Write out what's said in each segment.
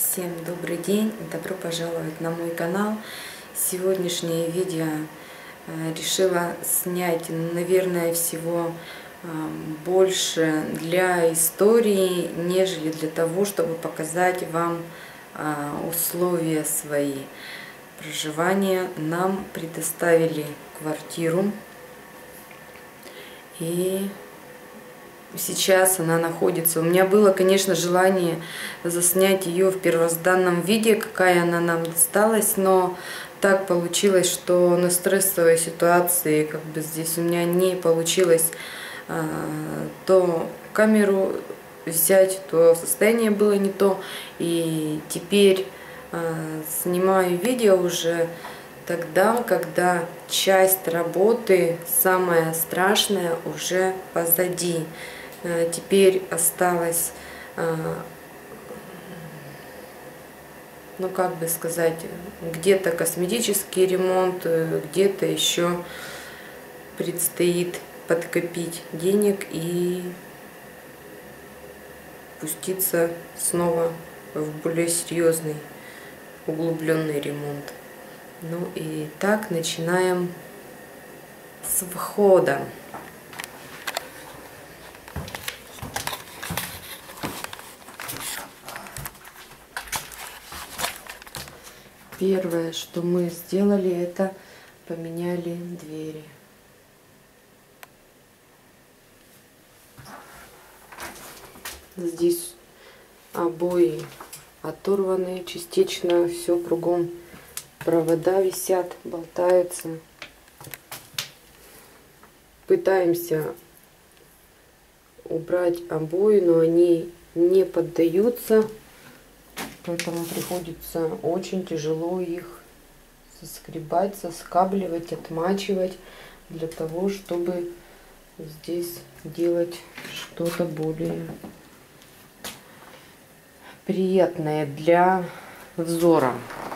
Всем добрый день, добро пожаловать на мой канал. Сегодняшнее видео решила снять, наверное, всего больше для истории, нежели для того, чтобы показать вам условия свои проживания. Нам предоставили квартиру, и сейчас она находится. У меня было, конечно, желание заснять ее в первозданном виде, какая она нам досталась, но так получилось, что на стрессовой ситуации как бы здесь у меня не получилось то камеру взять, то состояние было не то. И теперь снимаю видео уже тогда, когда часть работы, самая страшная, уже позади. Теперь осталось, ну как бы сказать, где-то косметический ремонт, где-то еще предстоит подкопить денег и пуститься снова в более серьезный, углубленный ремонт. Ну и так начинаем с входа. Первое, что мы сделали, это поменяли двери. Здесь обои оторваны, частично все кругом, провода висят, болтаются. Пытаемся убрать обои, но они не поддаются. Поэтому приходится очень тяжело их соскребать, соскабливать, отмачивать, для того, чтобы здесь делать что-то более приятное для взора.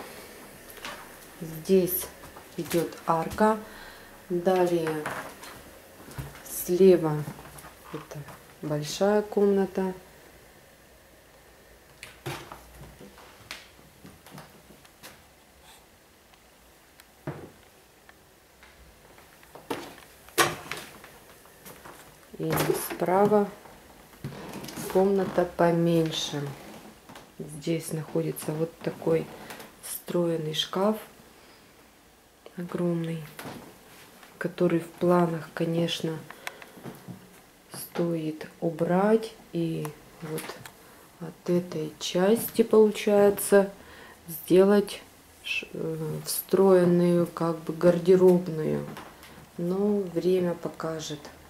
Здесь идет арка. Далее слева это большая комната. И справа комната поменьше. Здесь находится вот такой встроенный шкаф огромный, который в планах, конечно, стоит убрать. И вот от этой части, получается, сделать встроенную как бы гардеробную. Но время покажет.